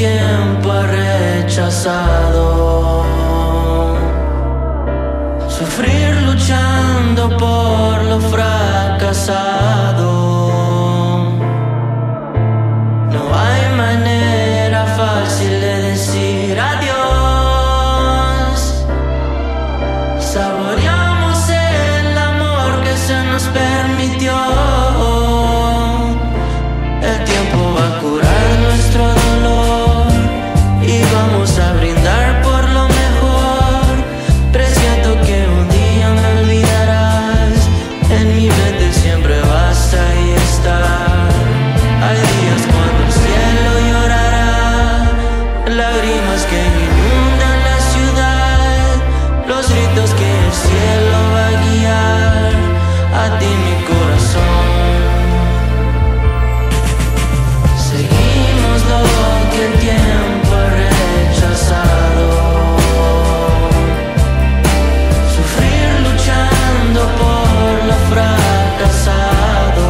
tiempo ha rechazado. Sufrir luchando por lo fracasado. No hay manera fácil de decir adiós. Saboreamos el amor que se nos permitió. El tiempo va a curar nuestro dolor y vamos a brindar por lo mejor. Presiento que un día me olvidarás. En mi mente siempre vas a estar. Hay días cuando el cielo llorará, lágrimas que inundan la ciudad, los gritos que el cielo va a guiar a ti mi corazón. Seguimos lo que el tiempo ha rechazado. Sufrir luchando por lo fracasado.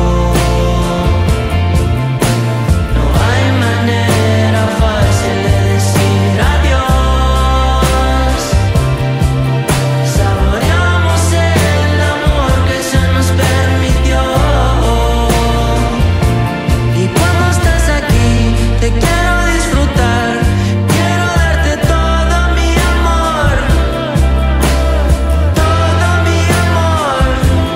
No hay manera fácil de decir adiós. Saboreamos el amor que se nos permitió. Y cuando estás aquí te quiero disfrutar. Quiero darte todo mi amor. Todo mi amor.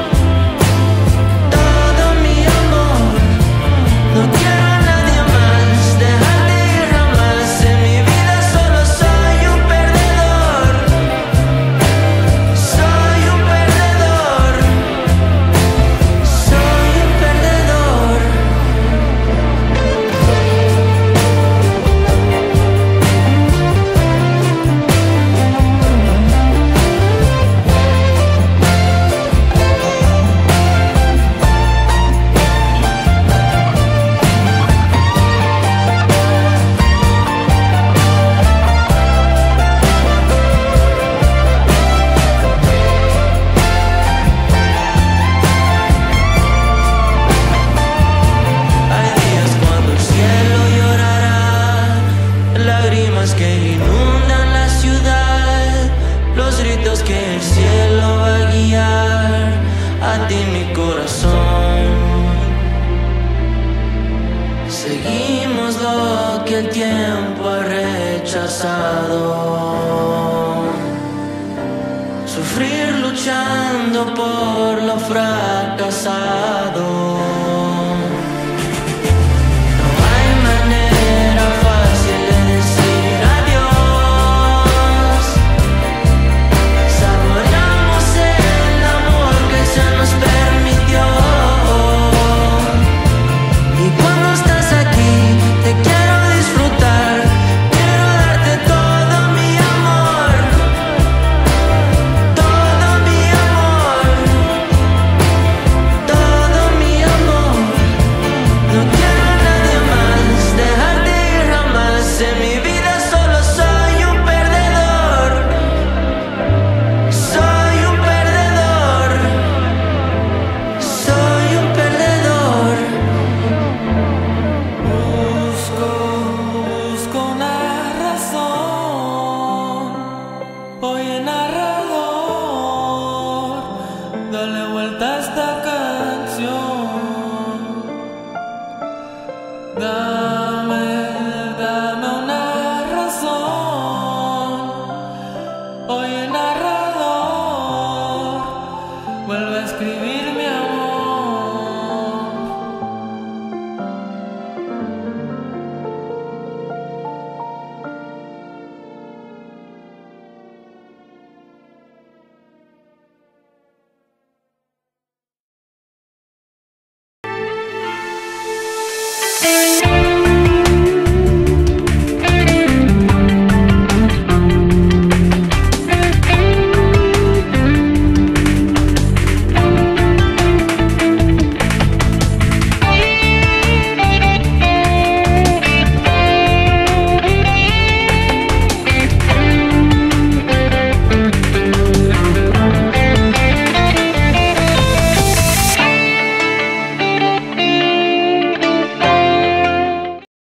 Todo mi amor. No quiero a nadie más, dejarte ir jamás. En mi vida solo soy un perdedor. Soy un perdedor. Soy un perdedor. Hay días cuando el cielo llorará, lágrimas que inundan la ciudad, los gritos que el cielo va a guiar a ti mi corazón. Seguimos lo que el tiempo ha rechazado. Sufrir luchando por lo fracasado. No hay manera fácil de decir adiós. Saboreamos el amor que se nos permitió. Y cuando estás aquí te quiero disfrutar. Quiero darte todo mi amor. Todo mi amor. Todo mi amor. No quiero a nadie más, dejarte ir jamás. En mi vida solo soy un perdedor. Soy un perdedor. Soy un perdedor. Busco una razón. Oye, narrador, dale vuelta a esta canción.